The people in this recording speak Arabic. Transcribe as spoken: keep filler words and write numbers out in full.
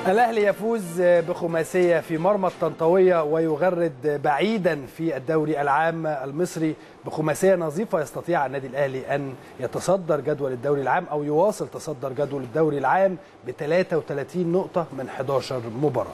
الأهلي يفوز بخماسية في مرمى الطنطاوية ويغرد بعيدا في الدوري العام المصري بخماسية نظيفة. يستطيع النادي الأهلي أن يتصدر جدول الدوري العام أو يواصل تصدر جدول الدوري العام ب ثلاثة وثلاثين نقطة من إحدى عشرة مباراة.